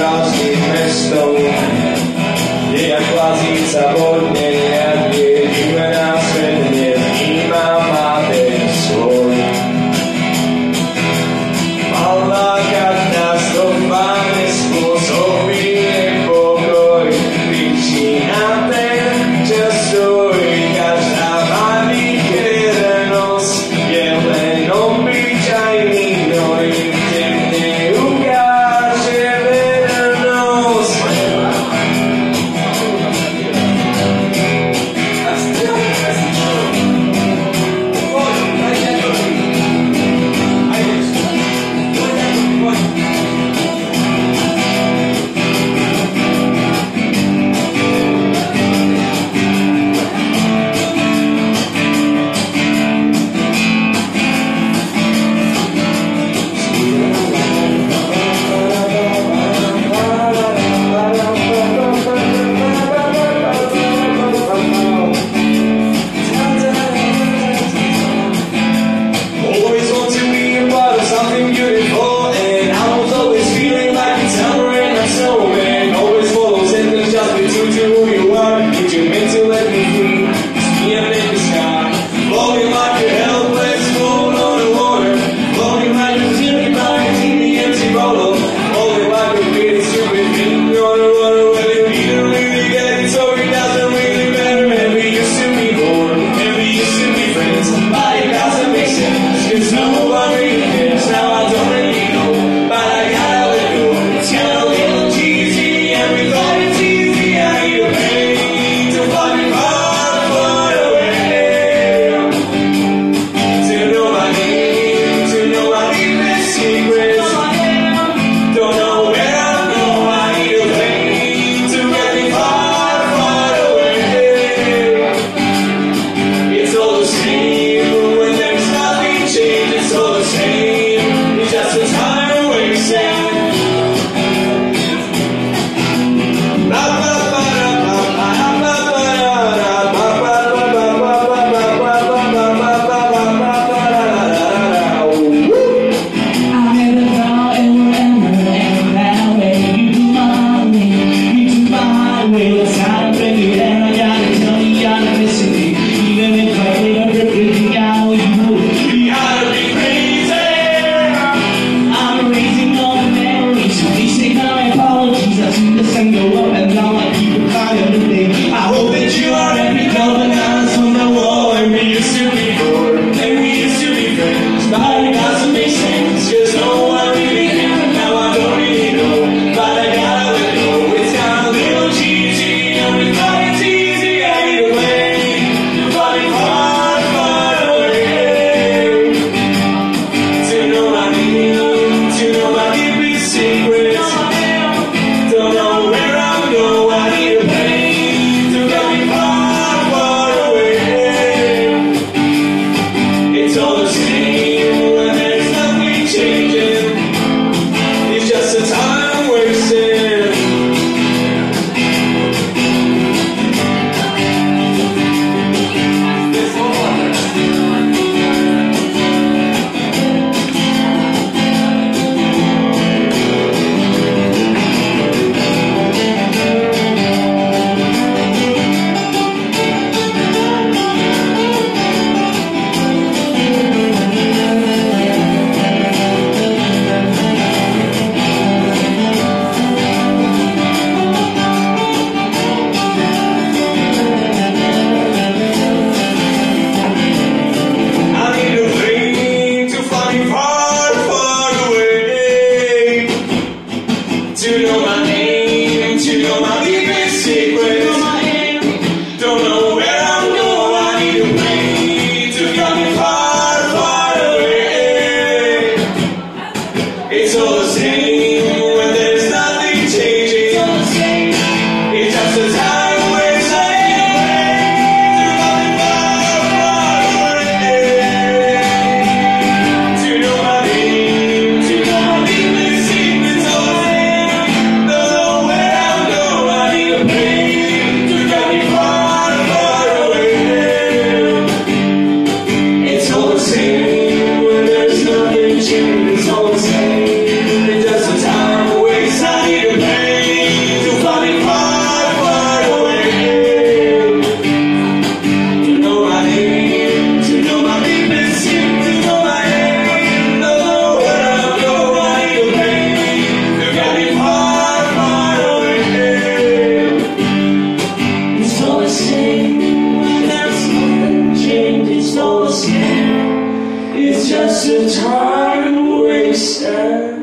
krásným mestom, kde jak lazíca vodne, jak jedíme na svet, nevníma máter svoj. Mal lákať nás do páne spôsobí nepokoj, príčina ten čas stojí, každá malichernosť je len obyčajný hnoj, ten neukáže vernosť. Always want to be a part of something beautiful, and I was always feeling like it's summer and I'm snowman. Always follow sentence, just be true to who you are. If you're meant to let me free, see and in the sky, floating like a helpless fool on the water, floating like a teeny blind, teeny empty bottle, floating like a pretty stupid thing on the water when you didn't really get it, so it doesn't really matter. And we used to be born, and we used to be friends, but it doesn't make sense. Cause no one really cares, now I don't really know, but I gotta let go. It's kinda a little cheesy, and we thought it's easy, I need a pain to fly me far, far away. To know my name, to know my deepest secrets, don't know where I'm going, I need a plane to get me far, far away. It's all the same when there's nothing changed. It's all the same. It's just a time wasting. I never thought it would ever end that way. You do my way, you do my way. It's how to bring it, and I gotta tell you, you're missing me. Even if I hate everything, I will you gotta be crazy. I'm erasing all the memories, so please take my apologies. I see the sun go up and down like people cry on the day. I hope that you are happy, coming out from the wall. And we used to be bored, and we used to be friends, but it doesn't make sense. Cause no one really can, now I don't really know, but I gotta let go. It's kinda a little cheesy, and we thought it's easy, I need a way to fly me far, far away. To know my name, to know my deepest secrets, don't know where I'm going, I need a plane to get me far, far away. It's all the same when there's nothing changing, it's just a time wasted. I need a plane to fly me far, far away. To know my name, to know my deepest secrets, don't know where I'm going, I need a plane to get me far, far away. It's all the same when there's nothing changing, it's just a time wasting. To get me far, far away. To know my name, to know my deepest secrets, all the same. just a time wasted.